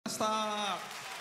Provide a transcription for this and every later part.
した。さ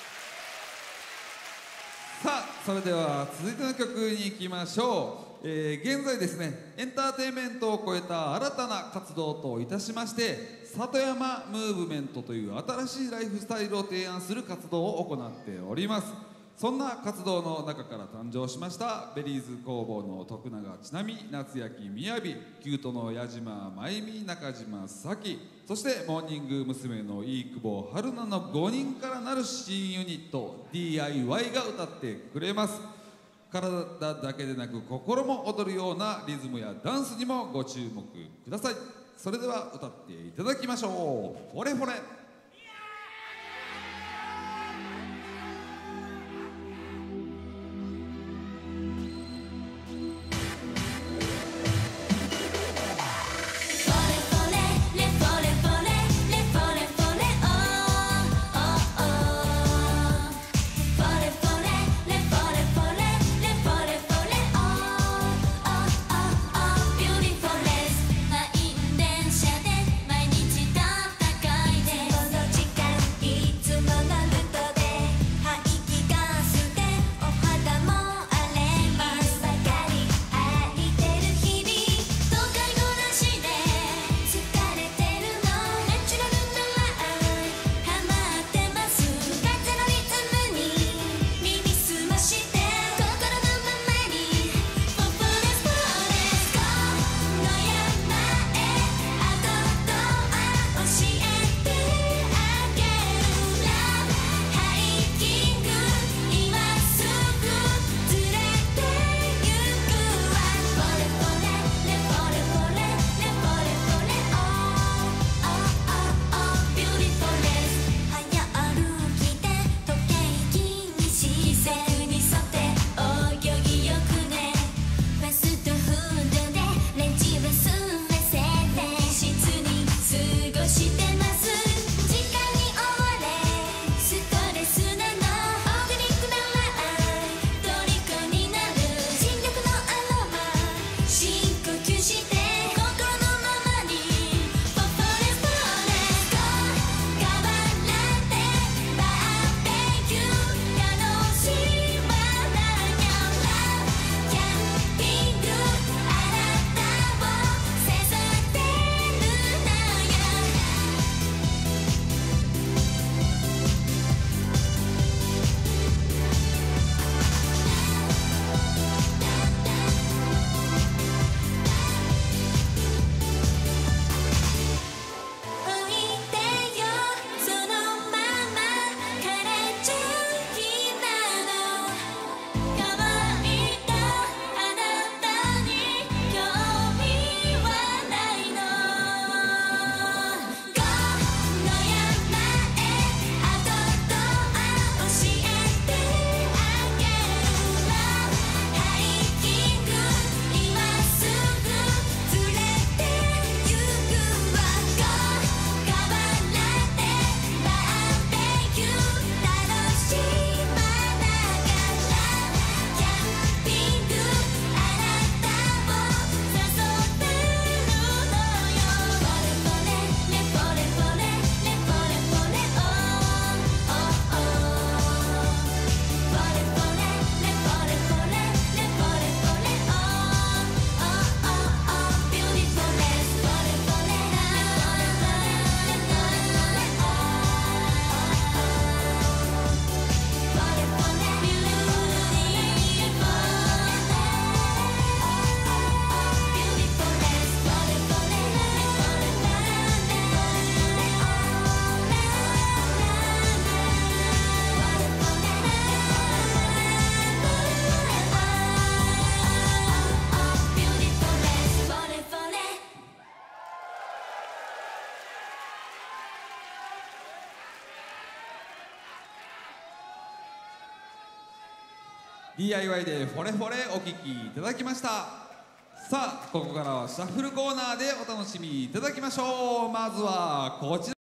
あそれでは続いての曲に行きましょう。現在ですね、エンターテインメントを超えた新たな活動といたしまして、里山ムーブメントという新しいライフスタイルを提案する活動を行っております。そんな活動の中から誕生しましたベリーズ工房の徳永ちなみ、夏焼みやび、キュートの矢島まゆみ、中島咲、そしてモーニング娘。の飯久保春菜の5人からなる新ユニット DIY が歌ってくれます。体だけでなく心も踊るようなリズムやダンスにもご注目ください。それでは歌っていただきましょう。フォレフォレ。DIY でフォレフォレお聴きいただきました。さあここからはシャッフルコーナーでお楽しみいただきましょう。まずはこちら。